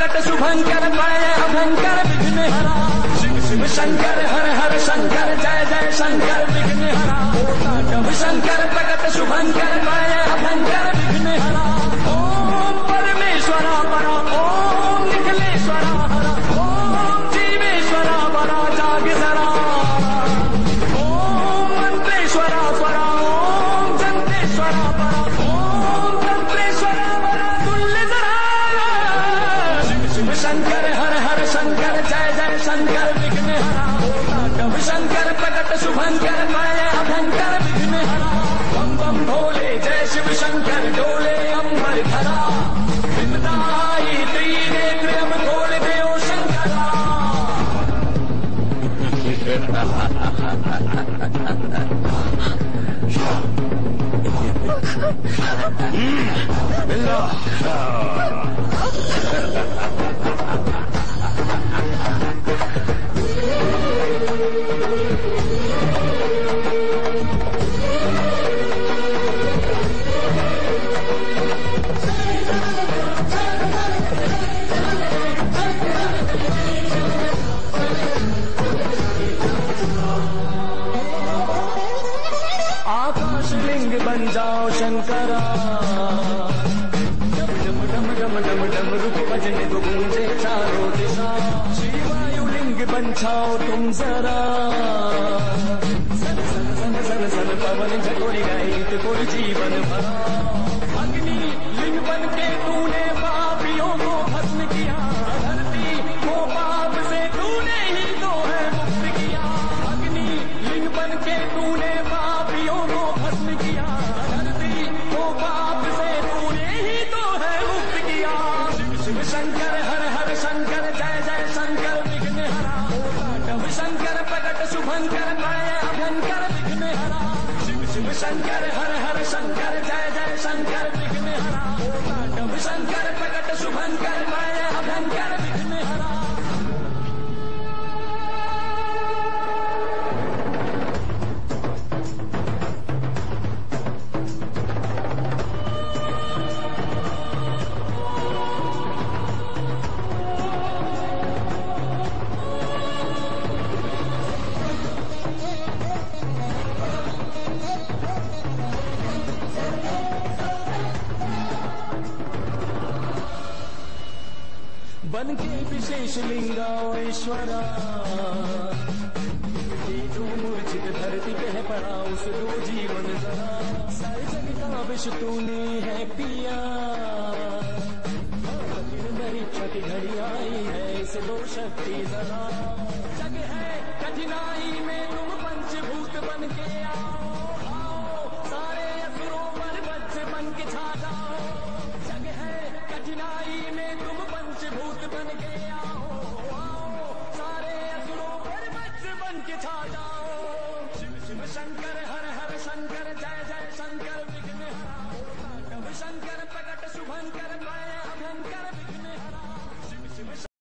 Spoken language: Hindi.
प्रकट शुभंकर मैं अभंकर विघ्नहरा। शिव शिव शंकर हर हर शंकर जय जय शंकर विघ्नहरा। शिव शंकर प्रकट शुभंकर मैं अभंकर विघ्नहरा। ओम परमेश्वरा परा ओम निखिलेश्वरा हरा। ओम जीवेश्वरा परा जाग जरा। ओम मंत्रेश्वरा परा ओम जंतेश्वरा परा ओम तंत्रेश्वरा परा तुल्य जरा। शिव शंकर हर हर शंकर जय जय शंकर विघ्नहरा। शिव शंकर प्रकट शुभंकर मैं अभंकर विघ्नहरा। बम बम भोले जय शिव शंकर डोले अंबर धरा। विपदाई त्रिनेत्र अब खोल दे ओ शंकरा। आकाशलिंग बन जाओ शंकरा। डम डम डम डम डम डम रुक बजने दो गूंजे चारों दिशा। शिवायुलिंग बन जाओ तुम जरा। सन सन सन सन सन पवन झकोरी गाई कोई जीवन भरा। अग्नि लिंग बन के तूने पापियों को भस्म किया। धरती को पाप से तूने ही तो है मुक्त किया। अग्नि लिंग बन के तूने पापियों को भस्म किया। धरती को पाप से तूने ही तो है मुक्त किया। शिव शिव शंकर हर हर शंकर जय जय शंकर विघ्नहरा। शिव शंकर प्रकट शुभंकर मैं अभंकर विघ्नहरा। शिव शिव शंकर हर हर शंकर जय जय शंकर विघ्नहरा। शिव शंकर प्रकट शुभंकर मैं अभंकर विघ्नहरा। बन के विशेष लिंगाओ ईश्वरा। जो मूर्छित धरती पे पड़ा उस दो जीवन जरा। सारे जग का विष तूने है पिया। परीक्षा की घड़ी आई है इसे दो शक्ति जरा। जग है कठिनाई में तुम पंचभूत बन के आओ। सारे असुरों पर वज्र बन के छा जाओ। जग है कठिनाई में तुम पंचभूत बन के आओ। सारे असुरों पर वज्र बन के छा जाओ। शिव शिव शंकर हर हर शंकर जय जय शंकर विघ्नहरा। शिव शंकर प्रकट शुभंकर मैं अभंकर विघ्नहरा। शिव शिव